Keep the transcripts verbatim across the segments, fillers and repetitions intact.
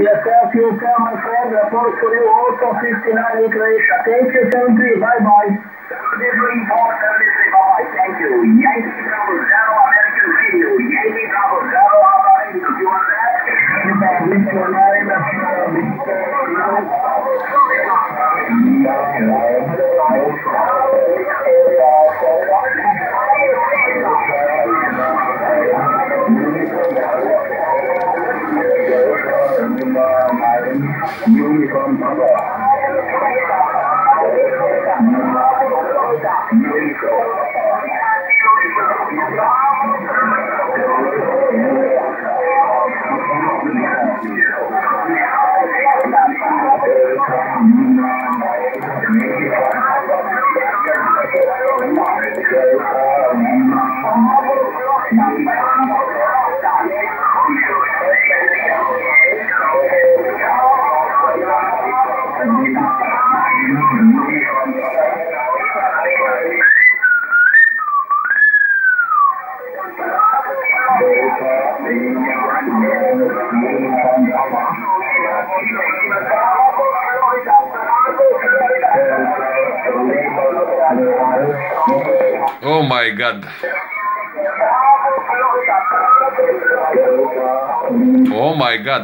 yourself, you tell my friend, report for you also fifty-nine in Croatia. Thank you, seventy-three, bye-bye. seventy-three, four seventy-three, bye-bye, thank you. Yankee Bravo Zero, American Radio. Yankee Bravo Zero, American Radio. You want that? You can reach your name, Uniform Papa. Oh my God. Oh my God.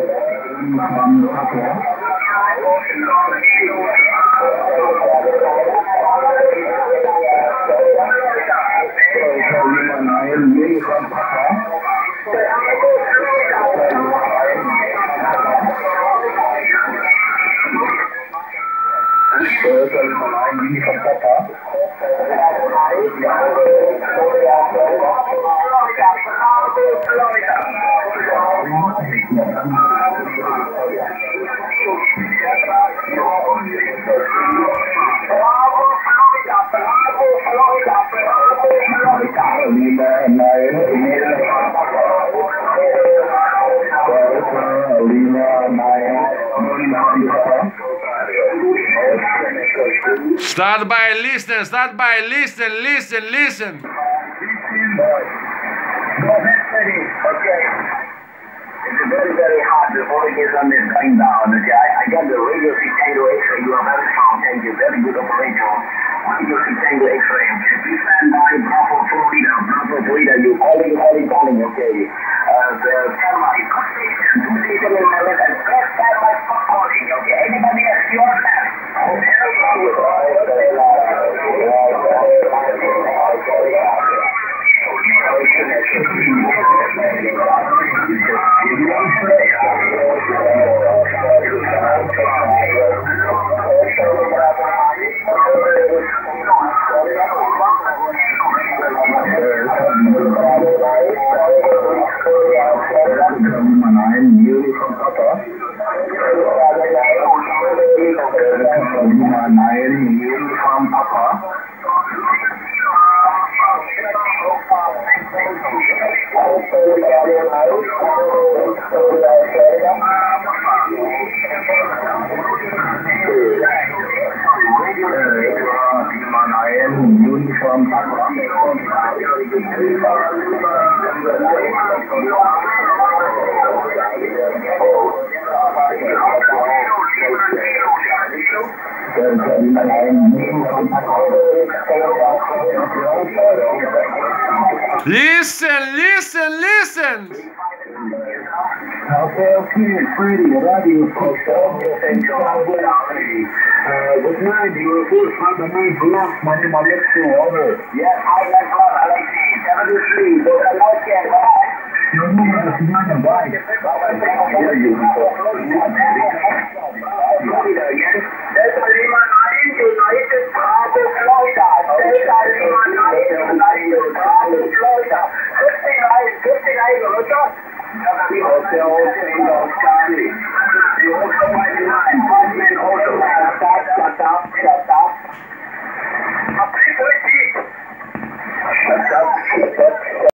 Start by listen, start by listen, listen, listen. Okay. It's very, very hard before it gets on this going down. Okay, I, I got the radio Tango X-ray. You are very strong, thank you. Very good operator. Radio Tango X-ray. Okay, please stand by. Bravo, Florida. Bravo, Florida. You calling, calling, calling. Okay. Uh, the stand by. Station. Two station in my left and press stand by. Stop calling. Okay. Anybody else? You are fast. Listen, listen, listen. Okay, okay, Freddie, radio station. Good night, you report from the main block. My name is Alexei, over. Yes, hi, my block, Alexei. seventy-three, go to the north end, bye. Your number is nine, bye. Bye, bye, thank you.